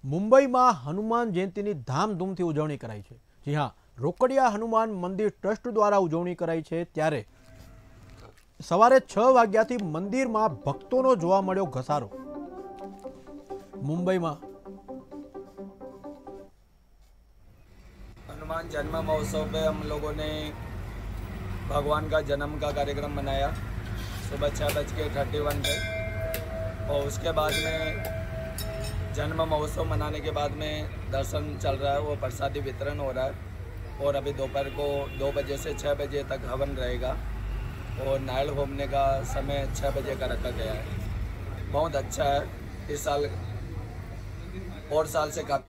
મુંબઈમાં હનુમાન જયંતીની ધામધૂમથી ઉજવણી કરાઈ છે। જી હા, રોકડિયા હનુમાન મંદિર ટ્રસ્ટ દ્વારા ઉજવણી કરાઈ છે। ત્યારે સવારે 6 વાગ્યાથી મંદિરમાં ભક્તોનો જોવા મળ્યો ઘસારો। મુંબઈમાં हनुमान जन्म महोत्सव पे हम लोगों ने भगवान का जन्म का कार्यक्रम मनाया सुबह 6:31 पे। और उसके बाद में जन्म महोत्सव मनाने के बाद में दर्शन चल रहा है, वो प्रसादी वितरण हो रहा है। और अभी दोपहर को 2 बजे से 6 बजे तक हवन रहेगा और नारियल होमने का समय 6 बजे का रखा गया है। बहुत अच्छा है, इस साल और साल से काफ़ी